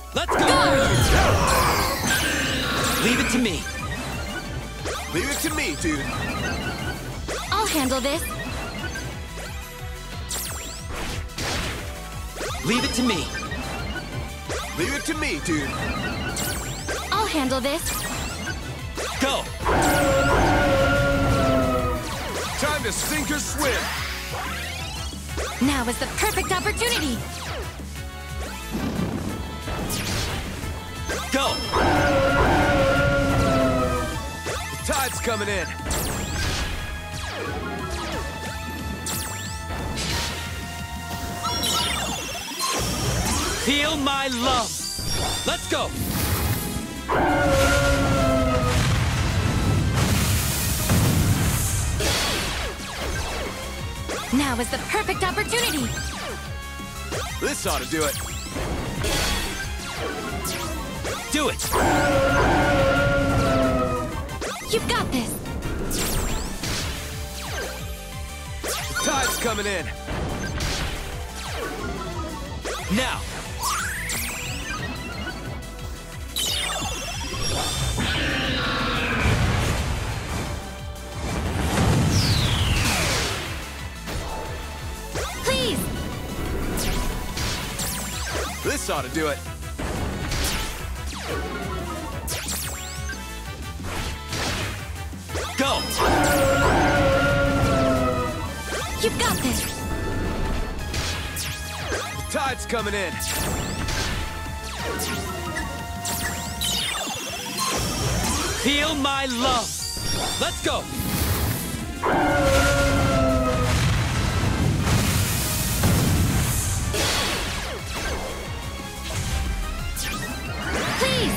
Let's go! Leave it to me. Leave it to me, dude. I'll handle this. Leave it to me. Leave it to me, dude. I'll handle this. Go! Time to sink or swim. Now is the perfect opportunity. Go! The tide's coming in. Feel my love. Let's go! Now is the perfect opportunity. This ought to do it. Do it! You've got this. The tide's coming in. Now! Please. This ought to do it. Go! You've got this. The tide's coming in. Feel my love. Let's go! Please.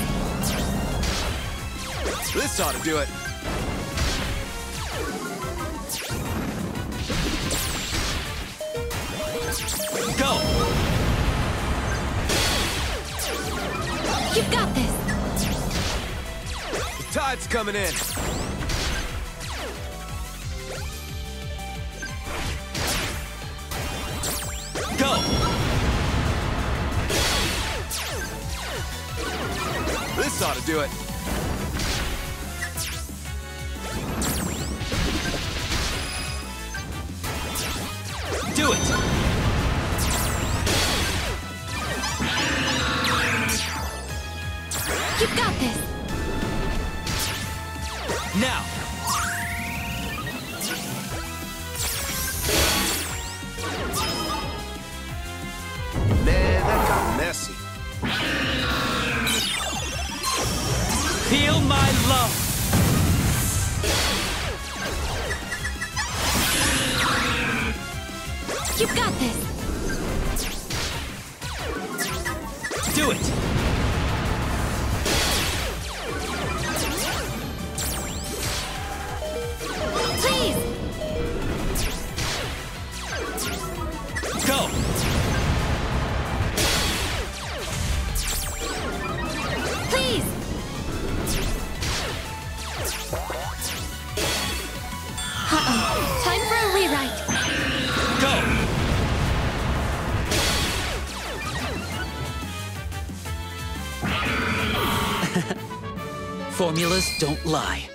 This ought to do it. Go! You've got this. The tide's coming in. Go! This ought to do it. Do it! You've got this. Now! Man, that got messy. Feel my love. You've got this. Do it! Please. Go! Please. Uh-oh. Time for a rewrite. Go! Formulas don't lie.